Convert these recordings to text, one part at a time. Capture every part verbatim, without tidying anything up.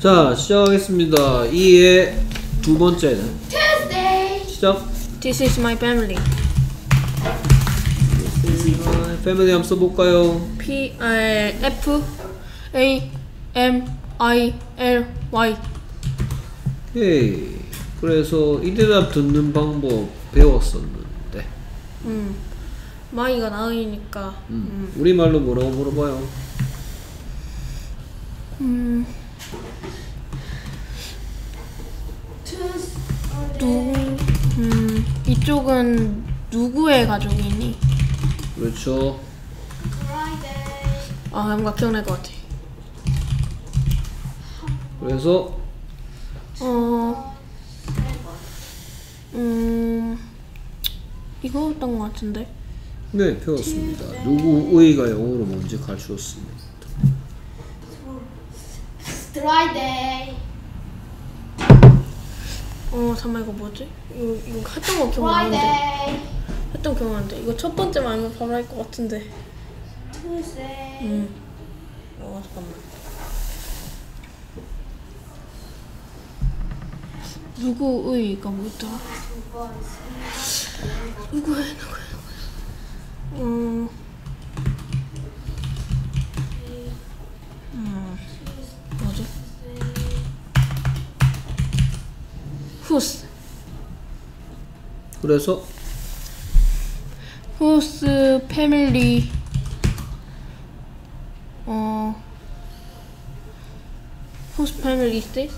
자, 시작하겠습니다. 이의 두 번째는 Tuesday. 시작. This is my family. 패밀리 한번 써볼까요? P F A M I L Y. 오케이. 그래서 이 대답 듣는 방법 배웠었는데. 음, 마이가 나으니까. 음. 음. 우리말로 뭐라고 물어봐요? 음. 누구? 음, 이쪽은 누구의 가족이니? 그렇죠. 아, 뭔가 기억날 것 같아. 그래서 어, 음, 이거였던 것 같은데. 네, 배웠습니다. 누구의가 영어로 뭔지 가르쳤습니다. Friday. 어, 잠깐만, 이거 뭐지? 이거, 이거 했던 거 기억나는데. Friday. 했던 거 기억나는데. 이거 첫 번째만 알면 바로 할 것 같은데. Tuesday. 음. 어, 잠깐만. 누구의가 뭐였더라? 누구의, 누구의, 누구의. 음. 음. 뭐지? Whose? 그래서 Whose family? 어. Whose family is this?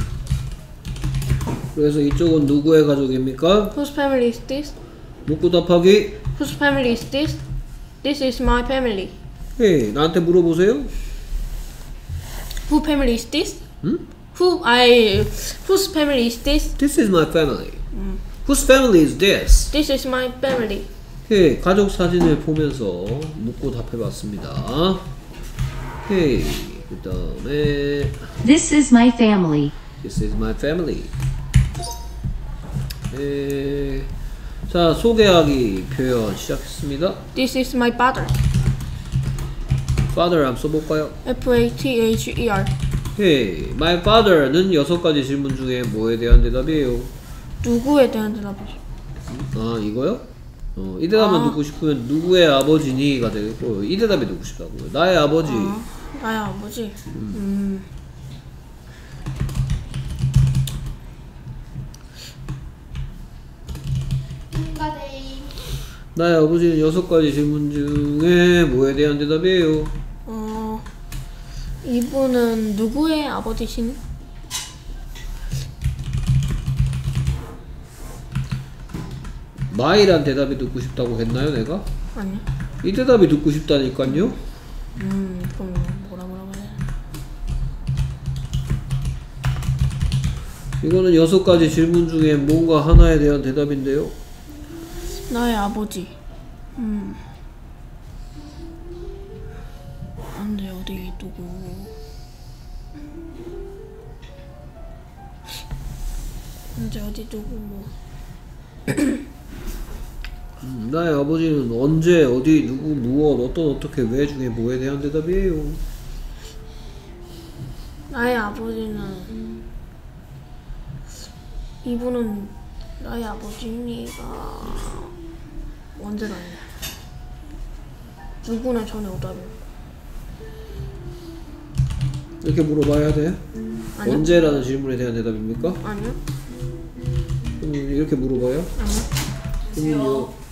그래서 이쪽은 누구의 가족입니까? Whose family is this? 묻고 답하기. Whose family is this? This is my family. 헤이, 나한테 물어보세요. Who family is this? 응? Who I whose family is this? This is my family. 음. Whose family is this? This is my family. 헤이, 가족 사진을 보면서 묻고 답해봤습니다. 헤이, 그 다음에 This is my family. This is my family. 에, 자, 소개하기 표현 시작했습니다. This is my father. Father 한번 써볼까요? F A T H E R. 헤이, my father는 여섯 가지 질문 중에 뭐에 대한 대답이에요? 누구에 대한 대답이죠. 아, 이거요? 어, 이 대답만 아. 듣고 싶으면 누구의 아버지니가 되고, 이 대답이 듣고 싶다고요. 나의 아버지. 아, 나의 아버지. 음. 음. Tuesday. 나의 아버지는 여섯 가지 질문 중에 뭐에 대한 대답이에요? 어, 이분은 누구의 아버지신? my란 대답이 듣고 싶다고 했나요, 내가? 아니요. 이 대답이 듣고 싶다니까요? 음, 그럼 뭐라 뭐라 해야 돼? 이거는 여섯 가지 질문 중에 뭔가 하나에 대한 대답인데요. 나의 아버지. 음. 안돼, 어디 누구? 언제 어디 누구 뭐. 음, 나의 아버지는 언제, 어디, 누구, 무엇, 어떤, 어떻게, 왜 중에 뭐에 대한 대답이에요? 나의 아버지는 이분은 나의 아버지니까 언제가 아니야. 누구나 전에 오답이야. 이렇게 물어봐야 돼? 아니요. 언제라는 질문에 대한 대답입니까? 아니요. 그럼 이렇게 물어봐요? 아니요. 그러면요.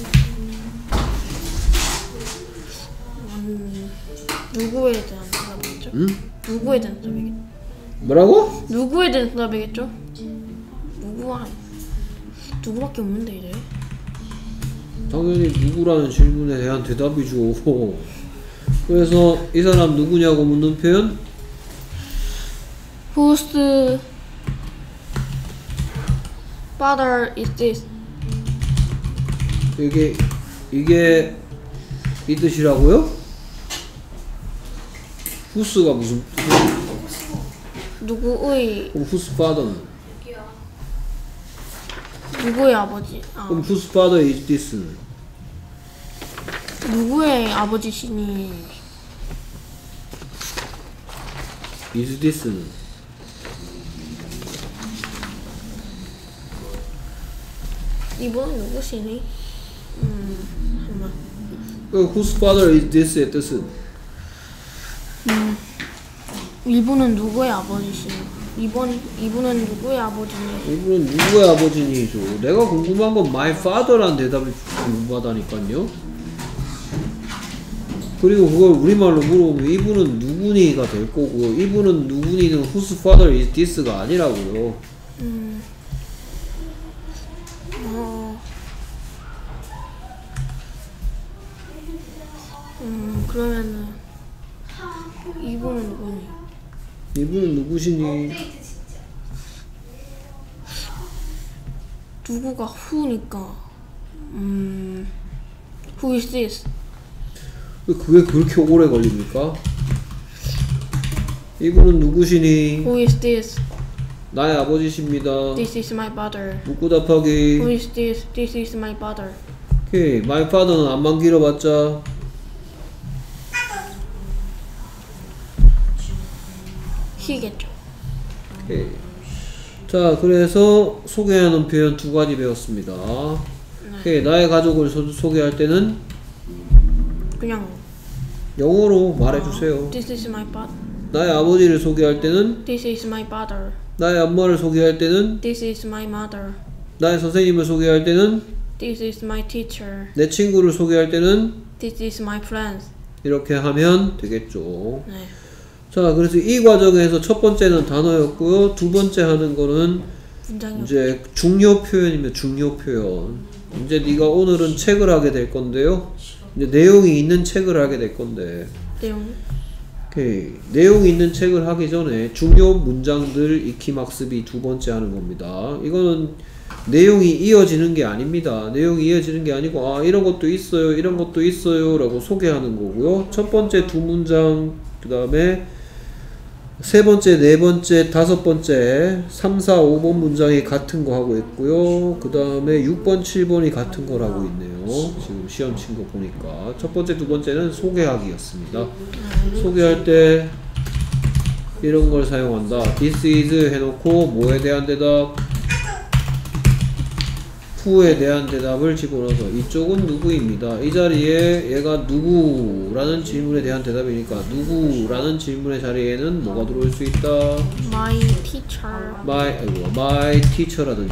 음, 누구에 대한 대답이겠죠? 응? 누구에 대한 대답이겠죠? 뭐라고? 누구에 대한 대답이겠죠? 누구와 누구밖에 없는데 이제. 당연히 누구라는 질문에 대한 대답이죠. 그래서 이 사람 누구냐고 묻는 표현? Whose father is this? 이게 이게 이 뜻이라고요? whose가 무슨 뜻이야? 누구의 그럼 whose father는? 누구의 아버지? 아, 그럼 whose father is this는? 누구의 아버지시니? is this는? 이분은 누구시니? 음, 잠깐만. 그 whose father is this의 뜻은? 음, 이분은 누구의 아버지시니? 이분 이분은 누구의 아버지니? 이분은 누구의 아버지니죠? 내가 궁금한 건 my father란 대답이 궁금하다니까요. 그리고 그걸 우리말로 물어보면 이분은 누구니가 될 거고요. 이분은 누구니는 whose father is this가 아니라고요. 음, 어, 음, 그러면은 이분은 누구니? 이분은 누구시니? 누구가 who니까, 음, who is this? 그게 그렇게 오래 걸립니까? 이분은 누구시니? Who is this? 나의 아버지십니다. This is my brother. 묻고 답하기. Who is this? This is my brother. 오케이. my father는 안만 길어봤자 he겠죠. 오케이. 자, 그래서 소개하는 표현 두 가지 배웠습니다. 오케이. 나의 가족을 소, 소개할 때는 그냥 영어로 말해주세요. This is my brother. 나의 아버지를 소개할 때는 This is my brother. 나의 엄마를 소개할 때는 This is my mother. 나의 선생님을 소개할 때는 This is my teacher. 내 친구를 소개할 때는 This is my friends. 이렇게 하면 되겠죠. 네. 자, 그래서 이 과정에서 첫 번째는 단어였고요. 두 번째 하는 거는 문장이 이제 중요 표현이면 중요 표현. 이제 네가 오늘은 책을 하게 될 건데요. 이제 내용이 있는 책을 하게 될 건데. 내용. 오케이. 내용이 있는 책을 하기 전에 중요 문장들 익힘 학습이 두 번째 하는 겁니다. 이거는 내용이 이어지는 게 아닙니다. 내용이 이어지는 게 아니고 아 이런 것도 있어요, 이런 것도 있어요 라고 소개하는 거고요. 첫 번째 두 문장, 그 다음에 세 번째, 네 번째, 다섯 번째, 삼, 사, 오 번 문장이 같은 거 하고 있고요. 그 다음에 육 번, 칠 번이 같은 걸 하고 있네요. 지금 시험 친 거 보니까. 첫 번째, 두 번째는 소개하기였습니다. 소개할 때 이런 걸 사용한다. This is 해놓고 뭐에 대한 대답? who에 대한 대답을 집어넣어서 이쪽은 누구입니다. 이 자리에 얘가 누구라는 질문에 대한 대답이니까 누구라는 질문의 자리에는 뭐가 들어올 수 있다. My teacher. my, 아이고, my teacher라든지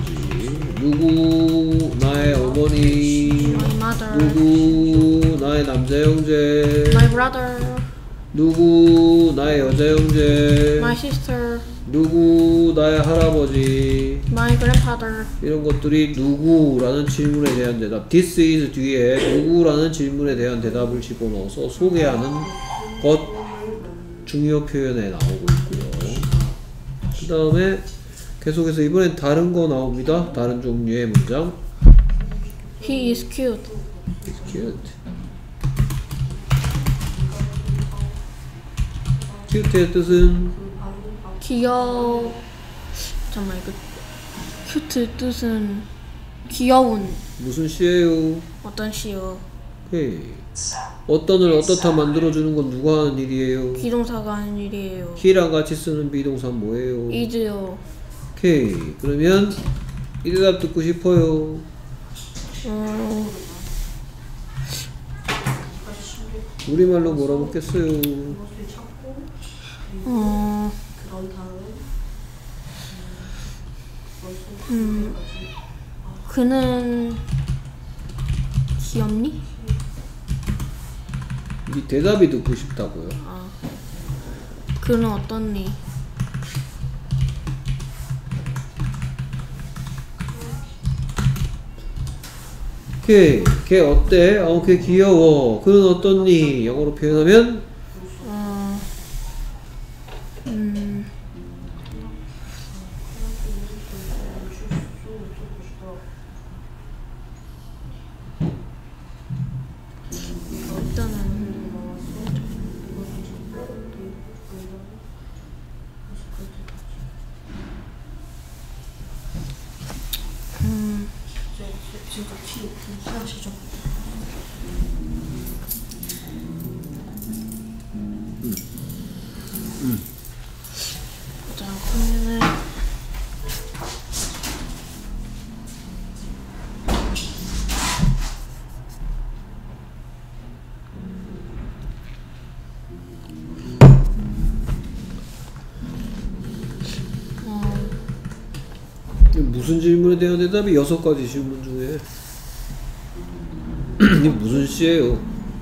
누구 나의 어머니, My mother. 누구 나의 남자 형제, My brother. 누구 나의 여자 형제, My sister. 누구 나의 할아버지, My grandfather. 이런 것들이 누구라는 질문에 대한 대답. This is 뒤에 누구라는 질문에 대한 대답을 집어넣어서 소개하는 것 중요 표현에 나오고 있고요. 그 다음에 계속해서 이번엔 다른 거 나옵니다. 다른 종류의 문장. He is cute. It's cute. cute의 뜻은 귀여. 잠깐만 이거 큐트 뜻은 귀여운 무슨 시예요? 어떤 시요? 오케이. 어떤을 어떻다 만들어주는 건 누가 하는 일이에요? 비동사가 하는 일이에요. he랑 같이 쓰는 비동사 뭐예요? is요. 오케이. 그러면 이 대답 듣고 싶어요. 어, 우리말로 뭐라고 겠어요? 어, 음, 그는 귀엽니? 이 대답이 듣고 싶다고요. 아, 그는 어떻니? 걔, 걔 어때? 어, 걔 귀여워. 그는 어떻니? 영어로 표현하면 어, 음, 일단은 음, 자, 그러면은 무슨 질문에 대한 대답이 여섯 가지 질문 중에 이게 무슨 시예요?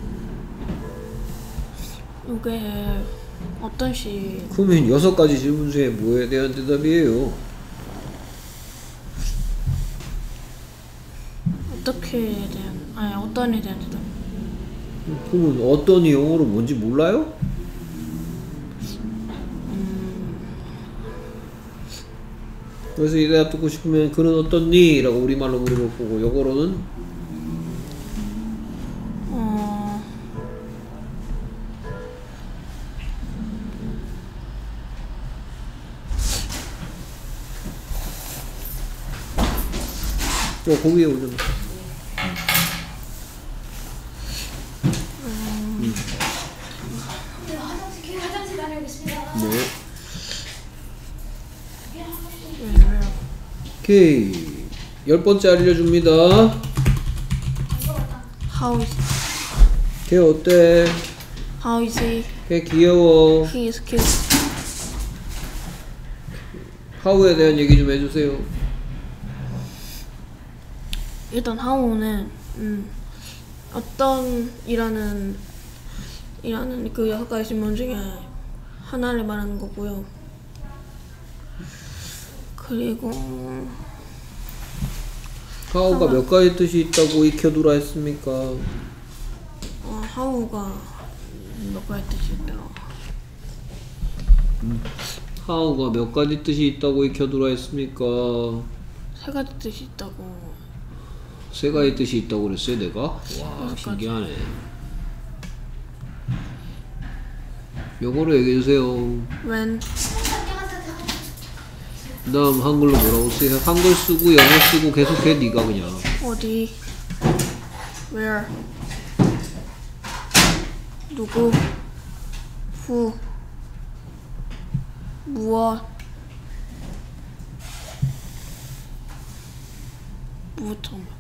이게 어떤 시? 그러면 여섯 가지 질문 중에 뭐에 대한 대답이에요? 어떻게 대한 아니 어떤에 대한 대답? 그러면 어떤 영어로 뭔지 몰라요? 그래서 이 대답 듣고 싶으면 그는 어떻니? 라고 우리말로 물어볼 거고 영어로는 어 어, 거기에 오죠. 네, 화장실 화장실 다녀오겠습니다. 네. 왜, 왜요? 오케이. 열 번째 알려줍니다. How is 걔 어때? How is he? 걔 귀여워. He is cute. 하우에 대한 얘기 좀 해주세요. 일단 how는 음 어떤 이라는 이라는 그 여섯 가지 질문 중에 하나를 말하는 거고요. 그리고 하우가 몇 가지 뜻이 있다고 익혀두라 했습니까? 어, how가 몇 가지 뜻이 있더라. 하우가 몇 가지 뜻이 있다고 익혀두라 했습니까? 세 가지 뜻이 있다고. 세 가지 뜻이 있다고 그랬어요, 내가? 와, 가지. 신기하네. 영어로 얘기해주세요. When 그 다음 한글로 뭐라고 쓰세요? 한글 쓰고 영어 쓰고 계속해, 니가 그냥. 어디 where 누구 who 무엇 무엇 정말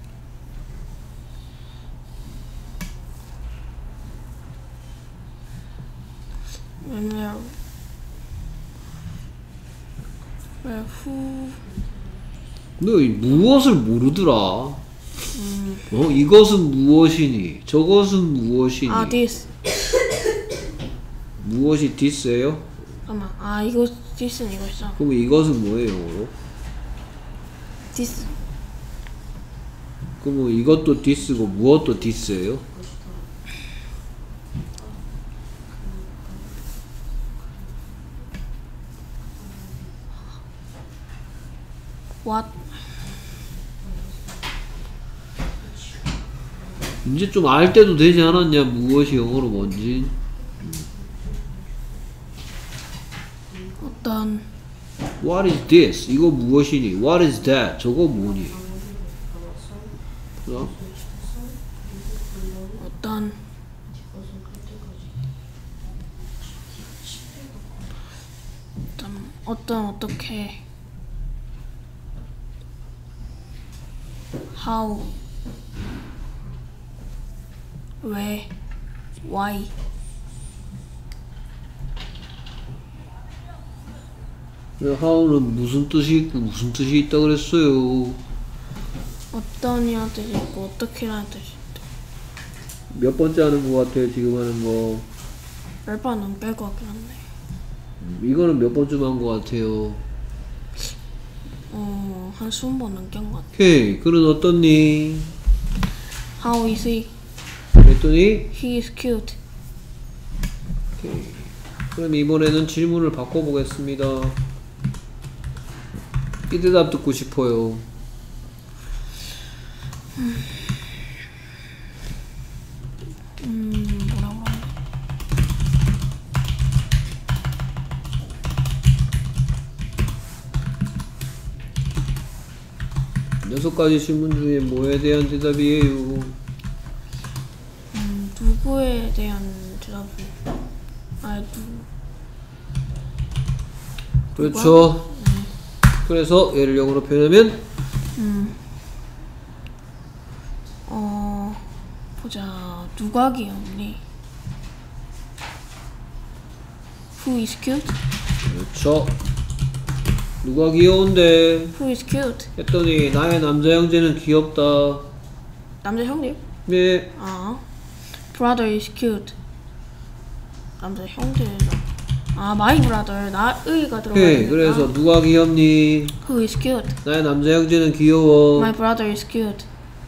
where where who 너 이 무엇을 모르더라. 어? 이것은 무엇이니? 저것은 무엇이니? 아 this 무엇이 this예요? 잠깐만 아 이거 this는 이거 있어 그럼 이것은 뭐예요, 영어로? this 그럼 이것도 this고 무엇도 this예요? what 이제 좀 알 때도 되지 않았냐? 무엇이 영어로 뭔지. 어떤 What is this? 이거 무엇이니? What is that? 저거 뭐니? 어? 어떤 어떤 어떤 어떻게 how 왜 why how는 무슨 뜻이 있고 무슨 뜻이 있다 그랬어요. 어떤이라는 뜻이 있고 어떻게라는 뜻이 있다. 몇 번째 하는 거 같아요, 지금 하는 거. 열 번은 뺄 것 같긴 한데 이거는 몇 번쯤 한 거 같아요. 어, 한 스무 번 넘게 한 것 같아. 오케이, 그는 어떻니? How is he? 그랬더니 He is cute. 오케이. 그럼 이번에는 질문을 바꿔보겠습니다. 이 대답 듣고 싶어요. 음, 뭐라고 하냐? 여섯 가지 질문 중에 뭐에 대한 대답이에요? 음, 누구에 대한 대답이 아니 누 그렇죠. 그래서 얘를 영어로 표현하면 음, 어, 보자. 누가 귀엽니? Who is cute? 그렇죠. 누가 귀여운데? Who is cute? 했더니 나의 남자 형제는 귀엽다. 남자 형님? 네. 아. Brother is cute. 남자 형제라. 아, my brother. 나의가 들어가야 오케이. 되니까. 그래서 누가 귀엽니? Who is cute? 나의 남자 형제는 귀여워. My brother is cute.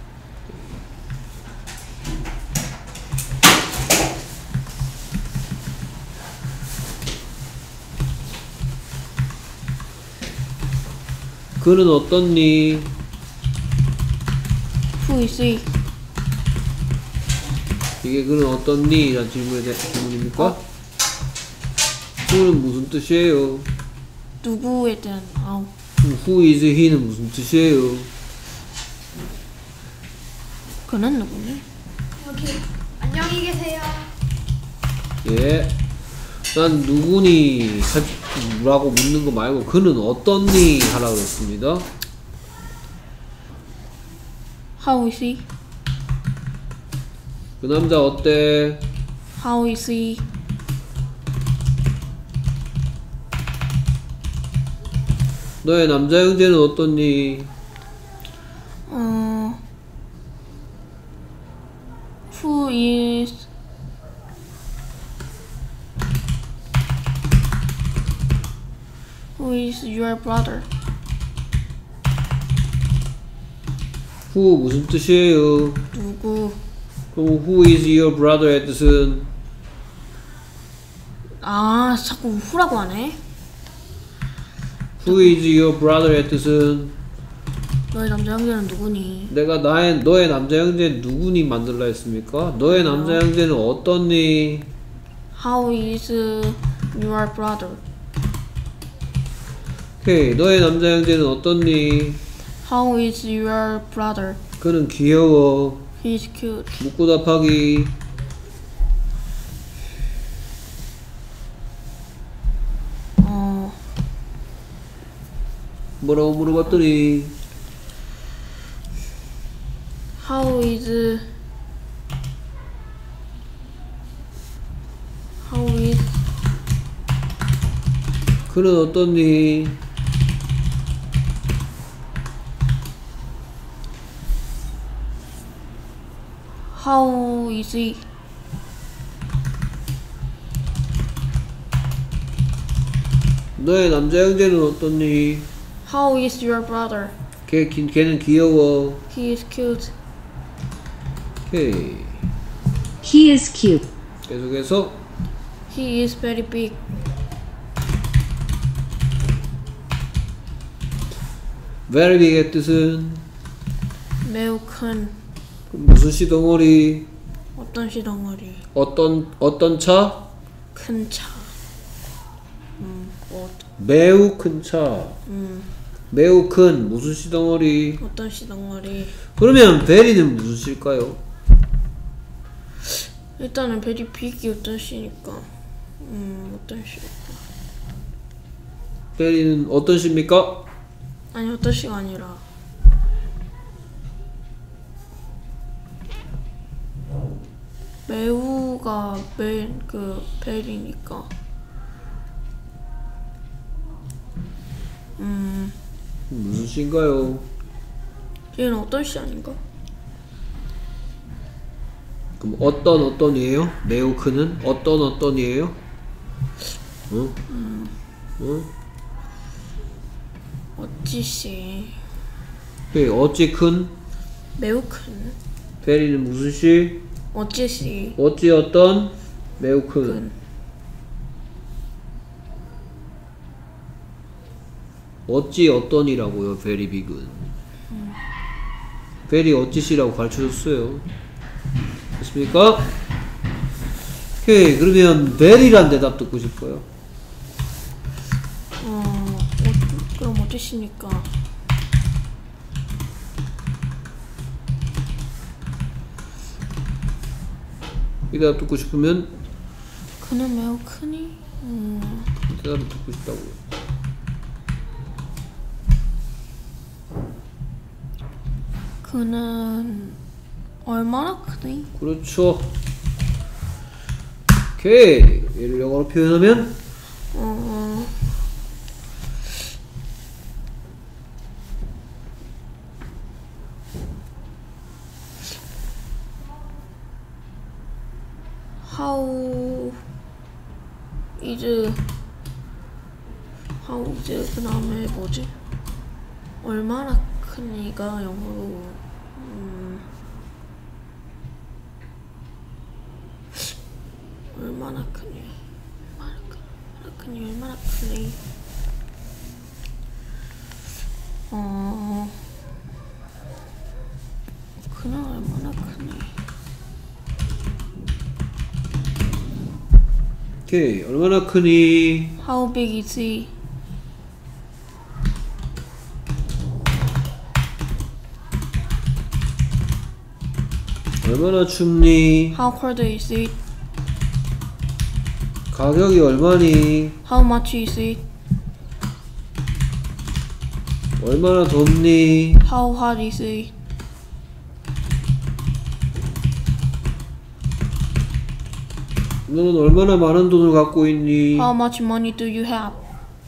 그는 어떻니? Who is he? 이게 그는 어떻니? 라는 질문에 대한 질문입니까? 어? 그는 무슨 뜻이에요? 누구에 대한 아우. Who is he는 무슨 뜻이에요? 그는 누구니? 여기 안녕히 계세요. 예. 난 누구니? 하- 라고 묻는 거 말고 그는 어떻니? 하라 그랬습니다. How is he? 그 남자 어때? How is he? 너의 남자 형제는 어떻니? 어. Who is Who is your brother? Who 무슨 뜻이에요? 누구? 그럼 who is your brother의 뜻은? 아, 자꾸 후라고 하네. Who is your brother의 뜻은? 너의 남자 형제는 누구니? 내가 나의 너의 남자 형제 누구니 만들라 했습니까? 너의 남자 형제는 어떻니? How is your brother? 오케이. 너의 남자 형제는 어떻니? How is your brother? 그는 귀여워. He is cute. 묻고 답하기. 어, 뭐라고 물어봤더니 how is How is 그는 어떻니? How is he? 너의 남자 형제는 어떻니? How is your brother? 걔, 기- 걔는 귀여워. He is cute. 오케이. He is cute. 계속해서 He is very big. very big의 뜻은 매우 큰 무슨 시덩어리? 어떤 시덩어리? 어떤 어떤 차? 큰 차. 음, 어, 매우 큰 차. 음, 매우 큰 무슨 시덩어리? 어떤 시덩어리? 그러면 very는 무슨 시일까요? 일단은 very big이 어떤 시니까. 음, 어떤 시일까? very는 어떤 시입니까? 아니 어떤 시가 아니라 매우가 맨그 벨이니까. 음, 무슨 시인가요? 얘는 어떤 시 아닌가? 그럼 어떤 어떤이에요? 매우 큰은 어떤 어떤이에요? 응? 응? 어찌 시? 네, 어찌 큰? 매우 큰. very는 무슨 시? 어찌 시? 어찌 어떤? 매우 큰. 큰. 어찌 어떤이라고요, very big은. very 어찌시라고 가르쳐줬어요. 됐습니까? 오케이, 그러면 very란 대답 듣고 싶어요. 어, 어 그럼 어찌 시니까? 이 대답 듣고 싶으면 그는 매우 크니? 음, 이 대답을 듣고 싶다고요. 그는 얼마나 크니? 그렇죠. 오케이, 얘를 영어로 표현하면 어, is how is 그 다음에 뭐지? 얼마나 크니가 영어로 음, 얼마나 크니? 얼마나 크니? 얼마나 크니? 어 그는 얼마나 크니? 오케이. 얼마나 크니? How big is he? 얼마나 춥니? How cold is it? 가격이 얼마니? How much is it? 얼마나 덥니? How hot is it? 너는 얼마나 많은 돈을 갖고 있니? How much money do you have?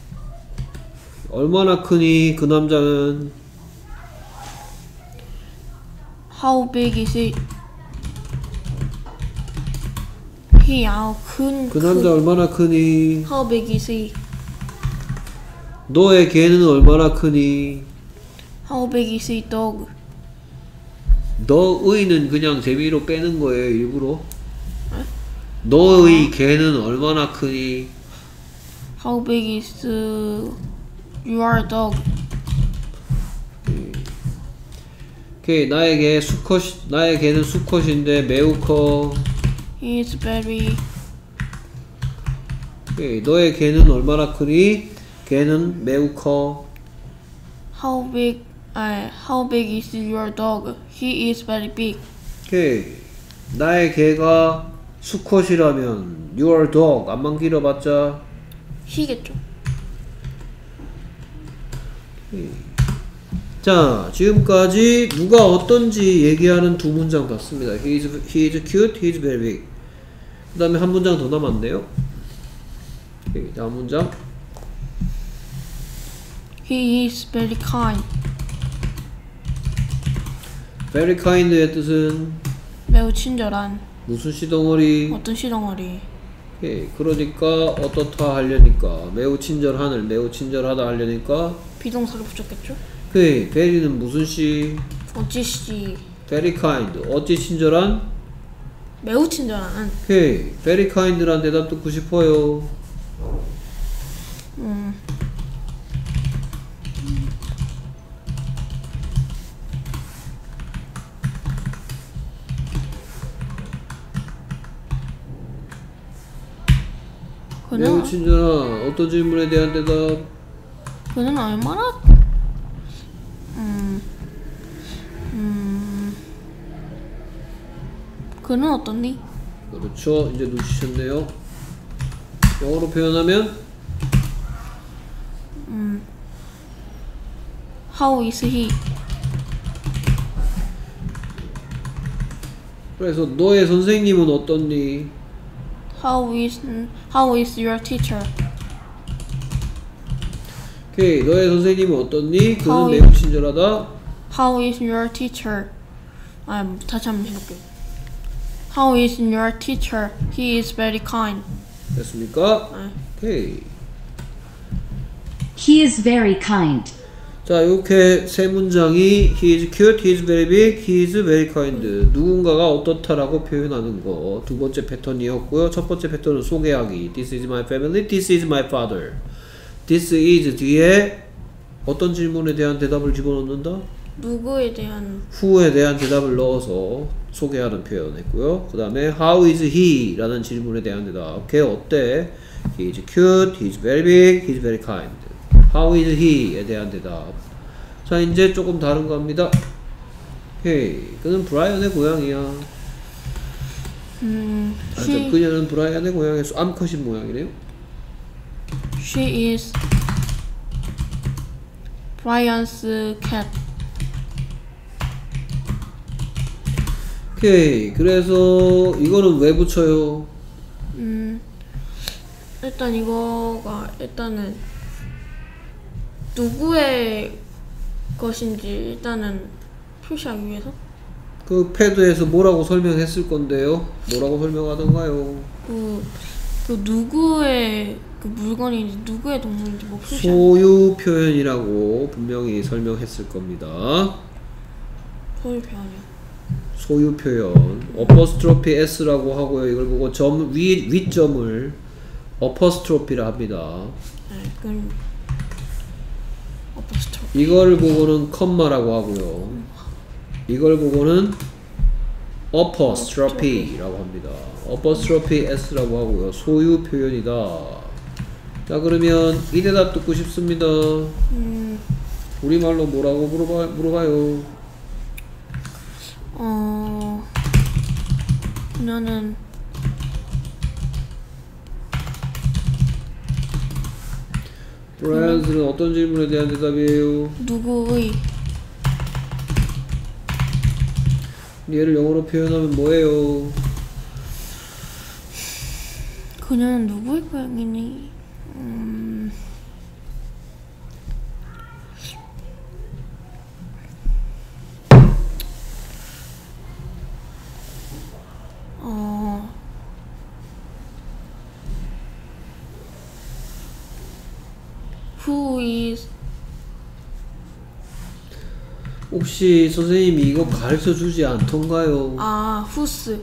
얼마나 크니? 그 남자는 How big is it? He 아우 큰 그 남자 얼마나 크니? How big is he? 너의 개는 얼마나 크니? How big is he dog? 너의는 그냥 재미로 빼는 거예요, 일부러. 너의 개는 얼마나 크니? How big is uh, your dog? 오케이, 나의 개 수컷, 나의 개는 수컷인데 매우 커. He is very. 오케이, 너의 개는 얼마나 크니? 개는 매우 커. How big? Uh, how big is your dog? He is very big. 오케이, 나의 개가 수컷이라면 your dog 안만 길어봤자 He겠죠. 자, 지금까지 누가 어떤지 얘기하는 두 문장 봤습니다. He is, he is cute, he is very big. 그 다음에 한 문장 더 남았네요. 오케이, 다음 문장. He is very kind. Very kind의 뜻은 매우 친절한. 무슨 시덩어리? 어떤 시덩어리? 오케이, 그러니까 어떻다 하려니까 매우 친절한을 매우 친절하다 하려니까 비동사를 붙였겠죠? 오케이, very는 무슨 시? 어찌시 Very kind. 어찌 친절한? 매우 친절한. 오케이, very kind란 대답 듣고 싶어요. 음. 매우 그는 친절한 어떤 질문에 대한 대답? 그는 얼마나 음, 음, 그는 어떻니? 그렇죠. 이제 놓치셨네요. 영어로 표현하면 음, How is he? 그래서 너의 선생님은 어떻니? How is How is your teacher? 오케이, 너의 선생님은 어떻니? 그는 How 매우 is- 친절하다. How is your teacher? 아, 다시 한번 해볼게요. How is your teacher? He is very kind. 됐습니까? 네. 오케이. He is very kind. 자, 이렇게 세 문장이 He is cute, He is very big, He is very kind. 누군가가 어떻다라고 표현하는 거 두 번째 패턴이었고요. 첫 번째 패턴은 소개하기. This is my family, This is my father. This is 뒤에 어떤 질문에 대한 대답을 집어넣는다? 누구에 대한 who에 대한 대답을 넣어서 소개하는 표현했고요. 그 다음에 How is he? 라는 질문에 대한 대답. 걔 어때? He is cute, He is very big, He is very kind. How is he?에 대한 대답. 자, 이제 조금 다른 겁니다. 오케이, 그는 브라이언의 고양이야. 음, 아, 저 she 그녀는 브라이언의 고양이 암컷인 모양이래요. she is Brian's cat. 오케이, 그래서 이거는 왜 붙여요? 음, 일단 이거가 일단은 누구의 것인지 일단은 표시하기 위해서 그 패드에서 뭐라고 설명했을 건데요? 뭐라고 설명하던가요? 그 그 누구의 그 물건인지 누구의 동물인지 뭐 표시 안 소유 표현이라고 분명히 설명했을 겁니다. 소유 표현이요. 소유 표현 어퍼스트로피 S라고 하고요. 이걸 보고 점 위, 윗점을 어퍼스트로피라 합니다. 네, 그럼 어퍼스트로. 이걸 보고는 컴마라고 하고요. 이걸 보고는 어퍼스트로피라고 합니다. 어퍼스트로피 S라고 하고요. 소유 표현이다. 자, 그러면 이 대답 듣고 싶습니다. 음, 우리말로 뭐라고 물어봐, 물어봐요. 어, 그녀는 브라이언스는 어떤 질문에 대한 대답이에요? 누구의 얘를 영어로 표현하면 뭐예요? 그녀는 누구의 고양이니? 음, 어, who is 혹시 선생님이 이거 가르쳐 주지 않던가요? 아 whose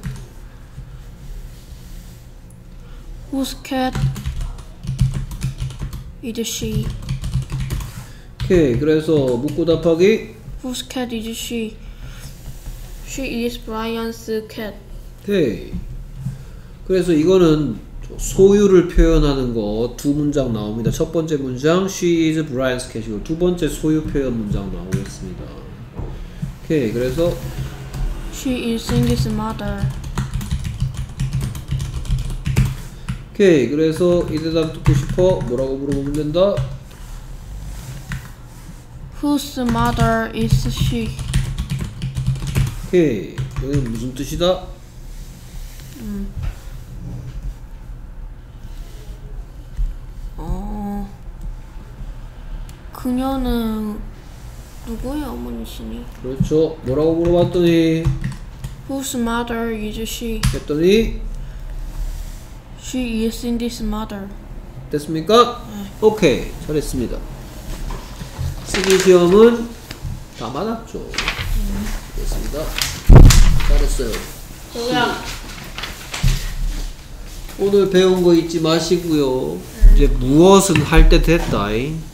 whose cat is she? 오케이, 그래서 묻고 답하기. Whose cat is she? She is Brian's cat. 오케이. 그래서 이거는 소유를 표현하는 거 두 문장 나옵니다. 첫 번째 문장 She is Brian's cat이고 두 번째 소유 표현 문장 나오겠습니다. 오케이, 그래서 She is Cindy's mother. 오케이, 그래서 이 대답 듣고 싶어? 뭐라고 물어보면 된다? Whose mother is she? 오케이, 여기는 무슨 뜻이다? 어, 그녀는 누구의 어머니시니? 그렇죠. 뭐라고 물어봤더니 Whose mother is she? 했더니 She is Cindy's mother. 됐습니까? 오케이, 잘했습니다. 쓰기 시험은 다 맞았죠. 됐습니다. 잘했어요. 오늘 배운 거 잊지 마시고요. 이제 무엇은 할 때 됐다.